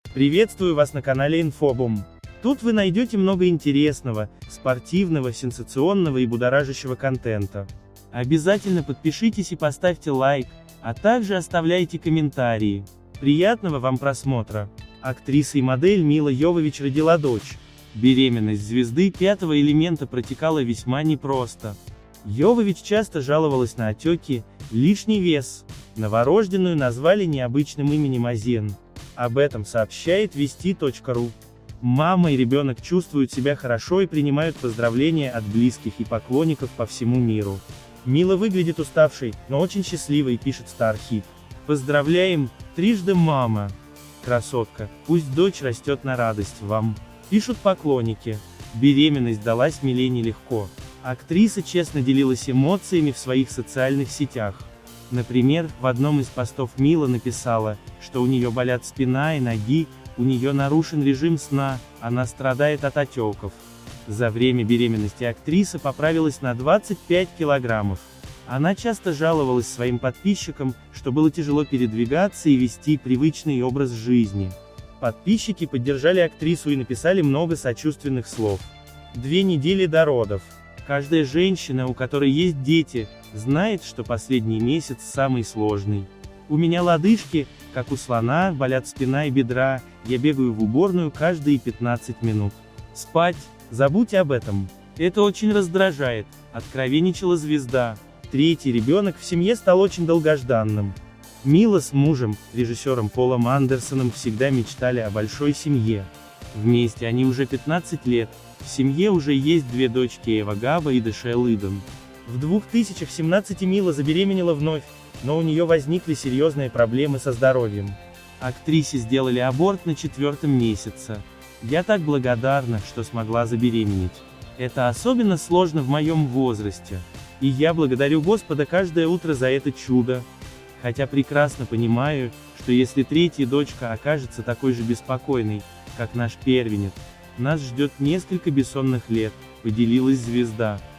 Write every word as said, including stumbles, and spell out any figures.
Приветствую вас на канале Инфобум. Тут вы найдете много интересного, спортивного, сенсационного и будоражащего контента. Обязательно подпишитесь и поставьте лайк, а также оставляйте комментарии. Приятного вам просмотра. Актриса и модель Мила Йовович родила дочь. Беременность звезды пятого элемента протекала весьма непросто. Йовович часто жаловалась на отеки, лишний вес. Новорожденную назвали необычным именем Азен. Об этом сообщает вести точка ру. Мама и ребенок чувствуют себя хорошо и принимают поздравления от близких и поклонников по всему миру. Мила выглядит уставшей, но очень счастливой, пишет Стархит. Поздравляем, трижды мама. Красотка, пусть дочь растет на радость вам, пишут поклонники. Беременность далась Миле нелегко. Актриса честно делилась эмоциями в своих социальных сетях. Например, в одном из постов Мила написала, что у нее болят спина и ноги, у нее нарушен режим сна, она страдает от отеков. За время беременности актриса поправилась на двадцать пять килограммов. Она часто жаловалась своим подписчикам, что было тяжело передвигаться и вести привычный образ жизни. Подписчики поддержали актрису и написали много сочувственных слов. Две недели до родов. Каждая женщина, у которой есть дети, знает, что последний месяц самый сложный. У меня лодыжки, как у слона, болят спина и бедра, я бегаю в уборную каждые пятнадцать минут. Спать, забудь об этом. Это очень раздражает, откровенничала звезда. Третий ребенок в семье стал очень долгожданным. Мила с мужем, режиссером Полом Андерсоном, всегда мечтали о большой семье. Вместе они уже пятнадцать лет, в семье уже есть две дочки Эва Габа и Дэшэ Лидон. В две тысячи семнадцатом Мила забеременела вновь, но у нее возникли серьезные проблемы со здоровьем. Актрисе сделали аборт на четвертом месяце. Я так благодарна, что смогла забеременеть. Это особенно сложно в моем возрасте. И я благодарю Господа каждое утро за это чудо. Хотя прекрасно понимаю, что если третья дочка окажется такой же беспокойной, как наш первенец, нас ждет несколько бессонных лет, поделилась звезда.